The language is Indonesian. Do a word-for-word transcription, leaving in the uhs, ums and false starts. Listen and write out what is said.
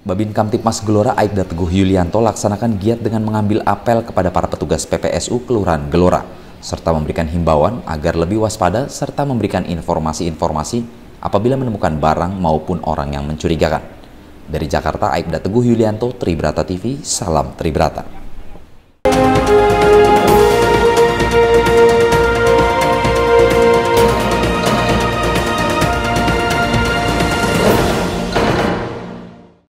Babin Kamtipmas Gelora Aibda Teguh Yulianto laksanakan giat dengan mengambil apel kepada para petugas P P S U Kelurahan Gelora, serta memberikan himbauan agar lebih waspada serta memberikan informasi-informasi apabila menemukan barang maupun orang yang mencurigakan. Dari Jakarta, Aibda Teguh Yulianto, Tribrata T V, salam Tribrata.